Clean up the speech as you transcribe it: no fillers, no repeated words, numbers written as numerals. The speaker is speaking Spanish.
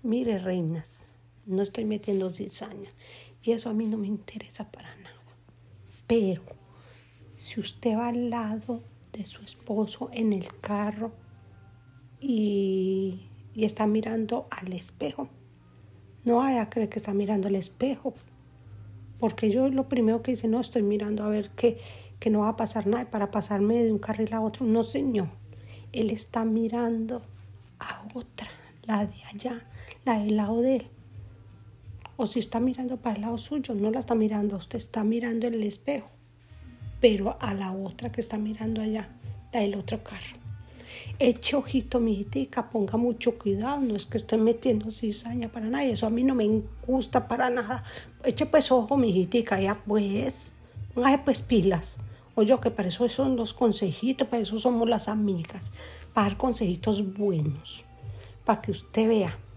Mire, reinas, no estoy metiendo cizaña y eso a mí no me interesa para nada. Pero si usted va al lado de su esposo en el carro y está mirando al espejo, no vaya a creer que está mirando al espejo, porque yo lo primero que hice, no estoy mirando a ver que no va a pasar nada para pasarme de un carril a otro. No, señor, él está mirando a otra, la de allá, la del lado de él. O si está mirando para el lado suyo, no la está mirando, usted está mirando en el espejo, pero a la otra que está mirando allá, la del otro carro. Eche ojito, mijitica, ponga mucho cuidado, no es que estoy metiendo cizaña para nada, eso a mí no me gusta para nada. Eche pues ojo, mijitica, ya pues, póngase pues pilas. Oye, que para eso son los consejitos, para eso somos las amigas, para dar consejitos buenos, para que usted vea